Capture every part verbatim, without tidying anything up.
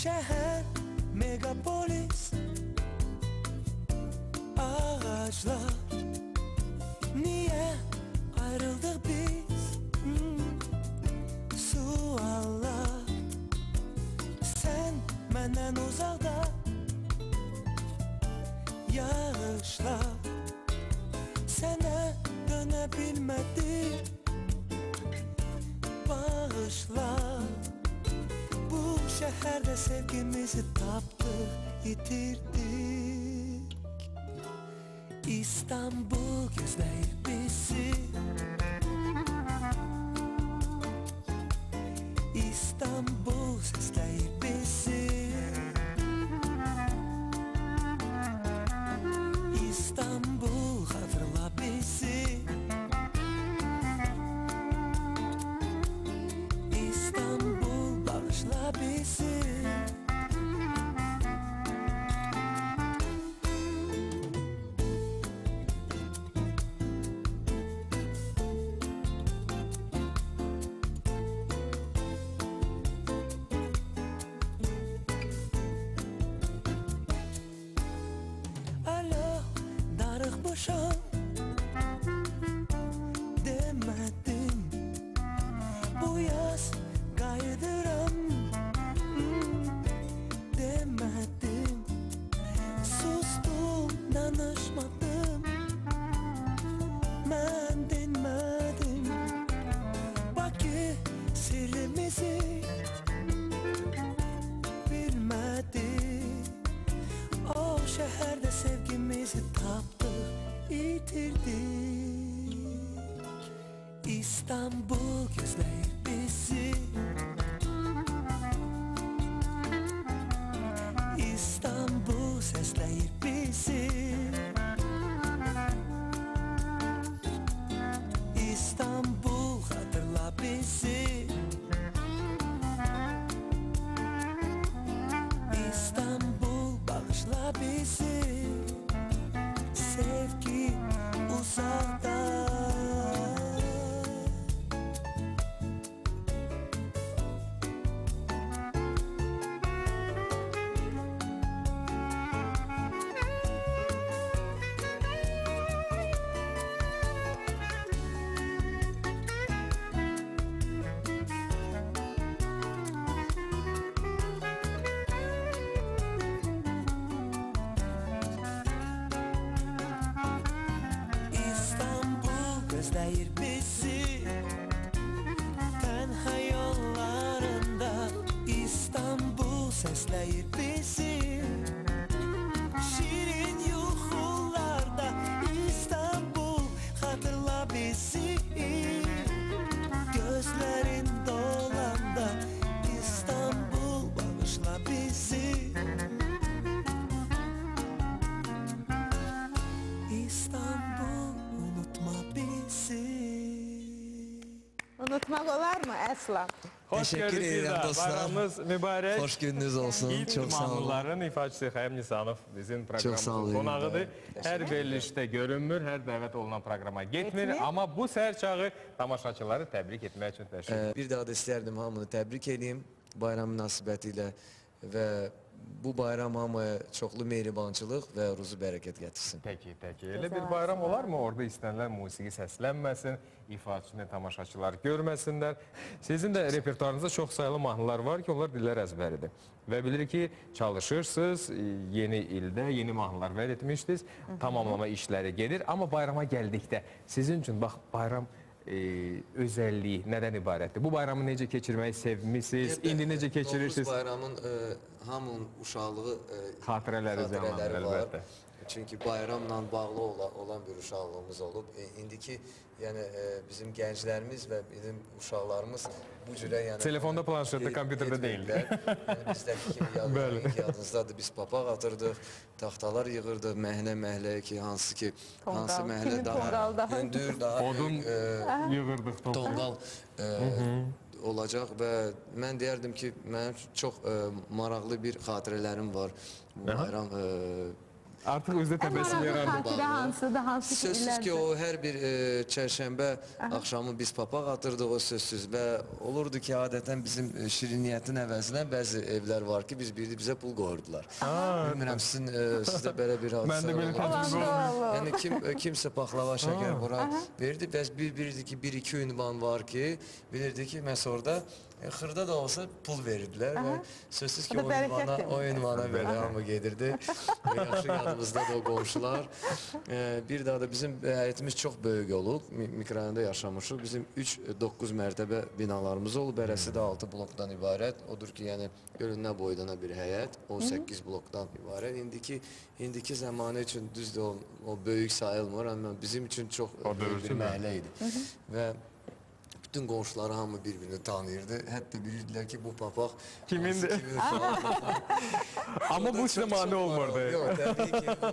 şehir megapolis, ağaçlar. Niye ayrıldık biz? Hmm. Suallar. Sen benden uzakta, yağışlar. Sana dönebilmedim, bağışla. Bu şehirde sevgimizi taptık, yitirdik. İstanbul gözleyir bizi, İstanbul sesleyir bizi, İstanbul hatırla bizi, İstanbul bağışla bizi. Alo, darık boşan demedim, bu yaz kaydıram hmm, demedim. Sustum, danışmadım, ben dinmedim. Bakı sirrimizi bilmedim. O şehirde sevgimizi taptık, yitirdik. İstanbul gözleyir bizi, İstanbul sesleyir bizi, İstanbul hatırla bizi, İstanbul bağışla bizi. Sevgi uzakta. İstanbul gözleyir bizi, tenha yollarında. İstanbul sesleyir bizi, şirin yuxularda. İstanbul hatırla bizi, gözlerin dolanda. İstanbul bağışla bizi, İstanbul unutma bizi. Unutmak olar mı Əsla? Hoş Teşekkür gördük ederim sizler. dostlar. Bayramınız mübarek. Hoş gününüz olsun. İlk Çok sağ olun. mahnıların ifaçısı Xəyim Nisanov bizim Çok sağ programımızın olun. qonağıdır. Hər verilişdə görünmür, hər dəvət olunan programa getmir. Getmir. Amma bu səhər çağı tamaşaçıları təbrik etmək üçün təşrif. Ee, bir daha da isterdim hamını tebrik edeyim bayram münasibetiyle ve bu bayram hamıya çoklu mehribançılıq ve ruzu bereket getirsin. Peki, peki. Elə bir bayram olar mı? Orada istənilən musiqi səslənməsin, ifaçını tamaşaçılar görməsinlər. Sizin də repertuarınızda çox sayılı mahnılar var ki, onlar dillər əzbəridir. Və bilirik ki, çalışırsınız, yeni ildə yeni mahnılar vəd etmişdiniz, tamamlama işləri gedir. Amma bayrama gəldikdə sizin üçün bax bayram e, özəlliyi nədən ibarətdir? Bu bayramı necə keçirməyi sevmişsiniz? İndi necə keçirirsiniz? Dokuz bayramın e, hamının uşaqlığı e, Xatirələri zamandır, var. əlbəttə. Çünkü bayramla bağlı olan, olan bir uşaqlığımız olub. E, indiki yani e, bizim gençlerimiz ve bizim uşaqlarımız bu cürə yəni Telefonda, planşetdə, kompüterdə deyil. Yəni bizdəki kimi yad, yadınızdadır. Biz papaq atırdıq, taxtalar yığırdıq, məhnə məhlə ki, hansı ki, Tonqal. hansı məhlə Kimin daha tonqal daha? hündür, daha Odun büyük, e, yığırdıq. tonqal e, olacaq və mən deyərdim ki, mənim çox e, maraqlı bir xatirələrim var bu bayram. E, Artıq özdə Ən təbəssüm maraqlı yarandı. xatirə hansıdır, hansı ki Sözsüz ki illərdir? o her bir e, çərşənbə axşamı biz papaq atırdıq o sözsüz və olurdu ki adətən bizim e, şiriniyyətin əvəzinə bəzi evlər var ki biz bildi bizə pul qoyurdular. Bilmirəm sizin e, sizdə belə bir hadisə Məndə belə olub. təcrübə oldu. Yəni kim e, kimsə paxlava şəkər bura verdi. Bəs bir bilirdi ki bir iki ünvan var ki bilirdi ki məhz orada e, xırda da olsa pul verirdilər və sözsüz ki O da o ünvana, bərəkətdir. o ünvana belə hamı gedirdi. Və yaxşı yadımızda da o qonşular. E, bir daha da bizim həyətimiz çox böyük olub. Mi- Mikrorayonda yaşamışıq. Bizim üç doqquz mərtəbə binalarımız olub. Bərəsi də altı blokdan ibarət. Odur ki, yəni görünə boydana bir həyət. on səkkiz blokdan ibarət. İndiki indiki zamanı üçün düzdür o, o böyük sayılmır amma bizim üçün çox O böyük bir dövrsün mü? məhəllə idi. Və bütün qonşuları hamı bir-birini tanıyırdı. Hətta bilirdilər ki bu papaq Kimindir? hansı kimin falan. Amma bu Çok- sizə çok mane maraq- olmurdu. Yox, təbii ki, bu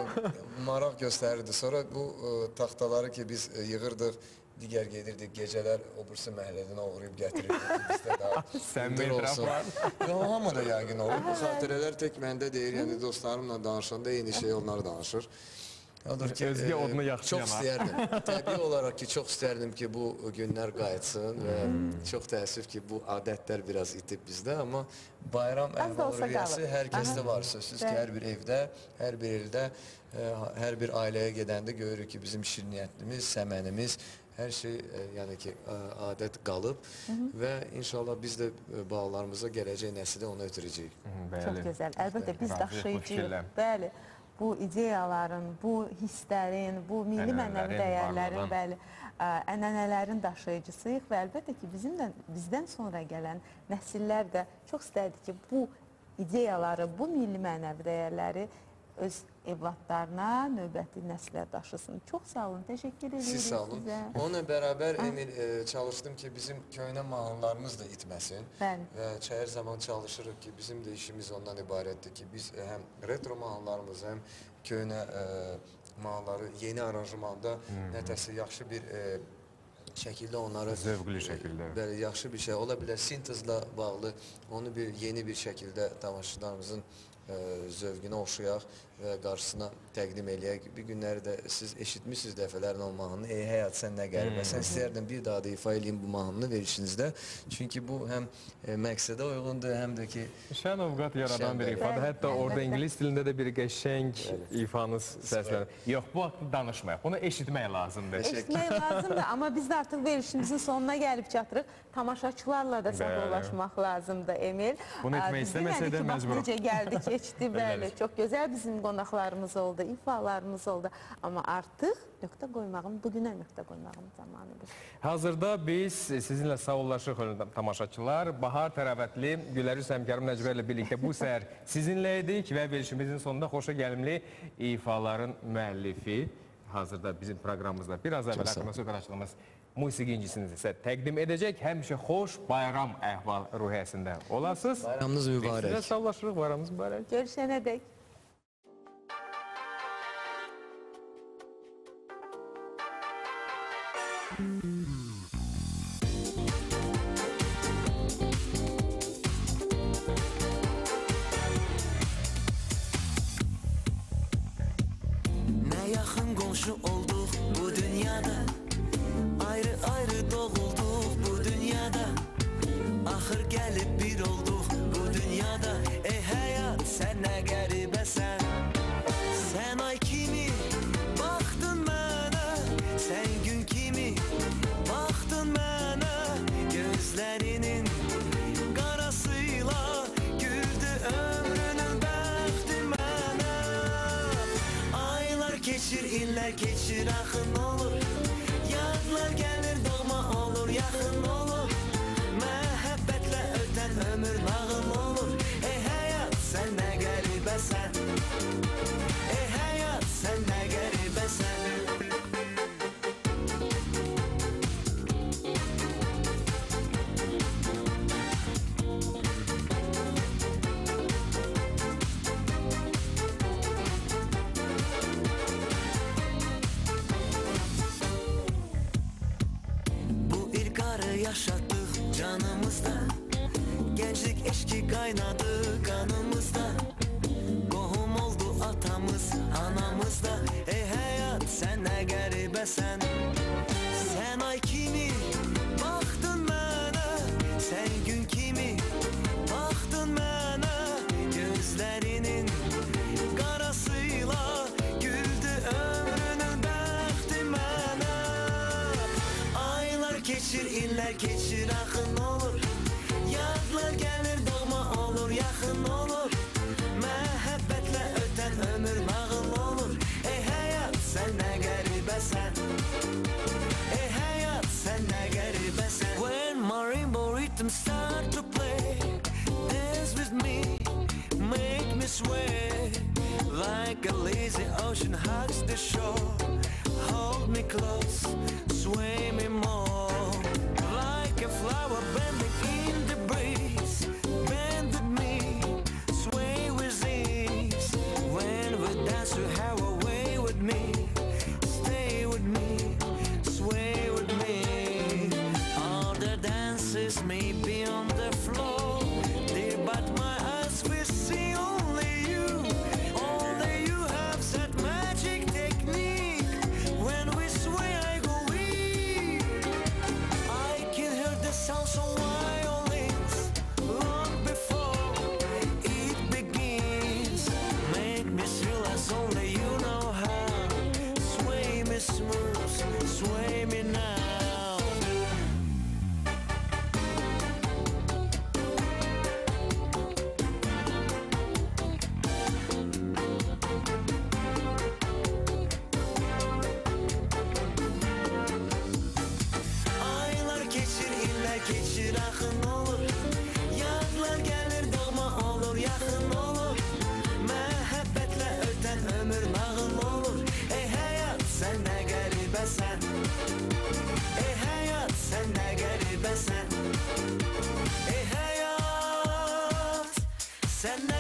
e, maraq göstərirdi. Sonra bu e, taxtaları ki biz e, yığırdıq, digər gedirdik gecələr o birisi məhəllədən uğrayıb gətirirdik ki, bizdə daha Səmimi hündür etiraf olsun. var. Yox, hamı da yəqin olur. Bu xatirələr tək məndə deyil, yəni dostlarımla danışanda eyni şey onlar danışır. Odur ki, Özgə e, odunu yaxşı çox yanar. istəyərdim. Təbii olaraq ki, çox istərdim ki, bu günlər qayıtsın və çox təəssüf ki, bu adətlər biraz itib bizdə, amma bayram Az da olsa əhval-ruhiyyəsi qalır. hər kəsdə var. Sözsüz ki, Bəli. hər bir evdə, hər bir ildə, e, hər bir ailəyə gedəndə görürük ki, bizim şirniyyətlimiz, səmənimiz, hər şey e, yəni ki, e, adət qalıb və inşallah biz də e, balalarımıza gələcək nəsli onu ötürəcəyik. Çox gözəl. Əlbəttə biz Razıyıq bu daşıyıcıyıq. fikirlə. Bəli. Bu ideyaların, bu hisslərin, bu milli Ənənələrin, mənəvi dəyərlərin, varlığın. bəli, ə, ənənələrin daşıyıcısıyıq və əlbəttə ki, bizim də bizdən sonra gələn nəsillər də çox istərdi ki, bu ideyaları, bu milli mənəvi dəyərləri öz evlatlarına, növbəti nəslə daşısın. Çox sağ olun, təşəkkür edirik Siz sağ olun. sizə. Onunla bərabər Emil e, çalışdım ki, bizim köhnə mahnılarımız da itməsin. Bəli. Və çəyir zaman çalışırıq ki, bizim də işimiz ondan ibarətdir ki, biz e, həm retro mahnılarımız, həm köhnə e, mahnıları yeni aranjmanda nətəsə yaxşı bir e, şəkildə onları Zövqlü şəkildə. e, bəli, yaxşı bir şey ola bilər. Sintezlə bağlı onu bir yeni bir şəkildə tamaşaçılarımızın e, zövqünə oxşayaq və qarşısına təqdim eləyək. Bir günləri də siz eşitmişsiniz dəfələrlə o mahnını. Ey həyat sən nə qəribəsən. İstəyərdim bir daha da ifa eləyim bu mahnını verişinizdə. Çünki bu həm e, məqsədə uyğundur, həm də ki Şən ovqat yaradan bir Şən, ifadə. bəli. Hətta orada Əlbəttə. ingilis dilində də bir qəşəng ifanız səslənir. Yox, bu haqqda danışmayaq. Bunu eşitmək lazımdır. Eşitmək lazımdır, amma biz də artıq verilişimizin sonuna gəlib çatırıq. Tamaşaçılarla da sağollaşmaq lazımdır, Emil. Bunu etmək Aa, biz istəməsə demədik də ki, bax məcburuq. Necə gəldi, keçdi, bəli. Belədir. Çox gözəl bizim qonaqlarımız oldu, ifalarımız oldu. Amma artıq nöqtə qoymağın, bugünə nöqtə qoymağın zamanıdır. Hazırda biz sizinlə sağollaşıq tamaşaçılar. Bahar Tərəvətli, Güləriz Həmkarım Nəcibə ilə birlikdə bu səhər sizinlə idik və verilişimizin sonunda xoşa gəlimli ifaların müəllifi hazırda bizim proqramımızda biraz əvvəl haqqında söhbət açdığımız musiqi incisini isə təqdim edəcək. Həmişə xoş bayram əhval ruhiyyəsində olasınız. bayramınız mübarək. Sizlə sağollaşırıq, bayramınız mübarək. Görüşənə dək. Ne yakın komşu olduk bu dünyada, ayrı ayrı doğulduk bu dünyada. Ahır gelip bir olduk bu dünyada. Ey hayat sen ne garibesen. Sen ay kimi baktın bana, sen gün kimi baktın bana. Gözlerinin karasıyla güldü ömrünün bəxti bana. Aylar geçir, iller geçir, akın olur. Yadlar gelir, doğma olur, yakın olur. Məhəbbətle öten ömür nağıl olur. Ey hayat sen ne garibesen. Ey hayat sen ne garibesen. Bu ilk arı yaşattık canımızda. Gençlik eşit iller keçir axın olur. Yadlar gəlir doğma olur, yaxın olur. Məhəbbətlə ötən ömür nağıl olur. Ey həyat sən nə qəribəsən, ey həyat sən nə qəribəsən. When marimba rhythms start to play, dance with me, make me sway. Like a lazy ocean hugs the shore, hold me close, sway me more. Like a flower bending in the breeze, bend with me, sway with ease. When we dance you have a way with me, stay with me, sway with me. All the dances may be on the floor, dear, but my eyes will see only you. Only you have that magic technique. When we sway I go weak. I can hear the sounds of violins long before it begins. Make me feel as only you know how. Sway me smooth, sway me now. Aylar keçir, iller keçir, axın olur. Yadlar gəlir, doğma olur, yaxın olur. Məhəbbətlə ötən ömür nağıl olur. Ey həyat sən nə qəribəsən, ey həyat sən nə qəribəsən, ey həyat sən nə